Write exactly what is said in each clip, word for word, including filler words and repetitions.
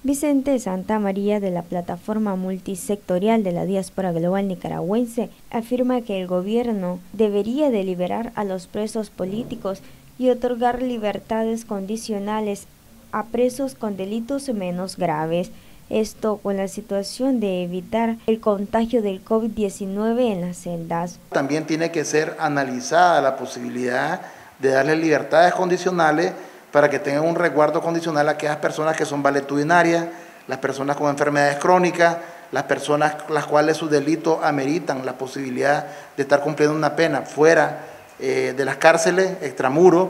Vicente Santamaría, de la plataforma multisectorial de la diáspora global nicaragüense, afirma que el gobierno debería de liberar a los presos políticos y otorgar libertades condicionales a presos con delitos menos graves. Esto con la situación de evitar el contagio del COVID diecinueve en las celdas. También tiene que ser analizada la posibilidad de darle libertades condicionales para que tengan un resguardo condicional a aquellas personas que son valetudinarias, las personas con enfermedades crónicas, las personas las cuales sus delitos ameritan la posibilidad de estar cumpliendo una pena fuera eh, de las cárceles, extramuros,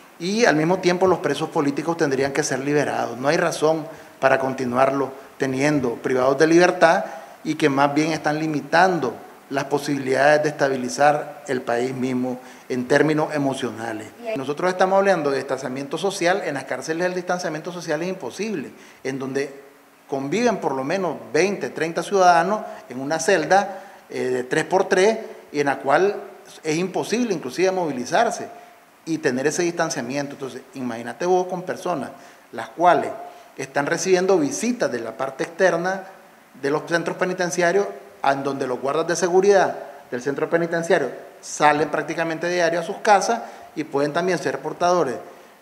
y al mismo tiempo los presos políticos tendrían que ser liberados. No hay razón para continuarlo teniendo privados de libertad y que más bien están limitando las posibilidades de estabilizar el país mismo en términos emocionales. Nosotros estamos hablando de distanciamiento social. En las cárceles el distanciamiento social es imposible, en donde conviven por lo menos veinte, treinta ciudadanos en una celda eh, de tres por tres, y en la cual es imposible inclusive movilizarse y tener ese distanciamiento. Entonces, imagínate vos con personas las cuales están recibiendo visitas de la parte externa de los centros penitenciarios, en donde los guardas de seguridad del centro penitenciario salen prácticamente diario a sus casas y pueden también ser portadores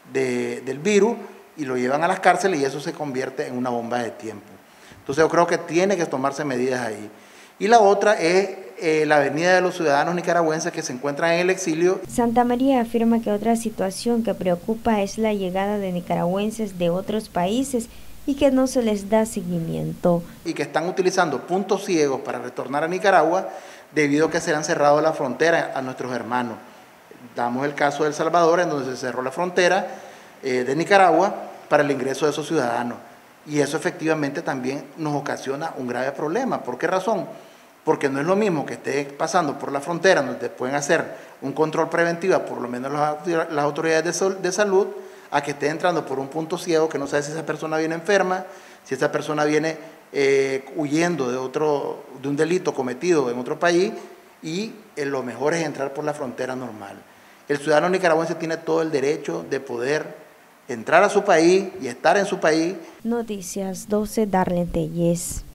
de, del virus, y lo llevan a las cárceles y eso se convierte en una bomba de tiempo. Entonces yo creo que tiene que tomarse medidas ahí. Y la otra es eh, la venida de los ciudadanos nicaragüenses que se encuentran en el exilio. Santamaría afirma que otra situación que preocupa es la llegada de nicaragüenses de otros países y que no se les da seguimiento. Y que están utilizando puntos ciegos para retornar a Nicaragua debido a que se han cerrado la frontera a nuestros hermanos. Damos el caso de El Salvador, en donde se cerró la frontera eh, de Nicaragua para el ingreso de esos ciudadanos. Y eso efectivamente también nos ocasiona un grave problema. ¿Por qué razón? Porque no es lo mismo que esté pasando por la frontera, donde pueden hacer un control preventivo, por lo menos las, las autoridades de, sol, de salud, a que esté entrando por un punto ciego que no sabe si esa persona viene enferma, si esa persona viene eh, huyendo de, otro, de un delito cometido en otro país, y eh, lo mejor es entrar por la frontera normal. El ciudadano nicaragüense tiene todo el derecho de poder entrar a su país y estar en su país. Noticias doce, Darlene Telles.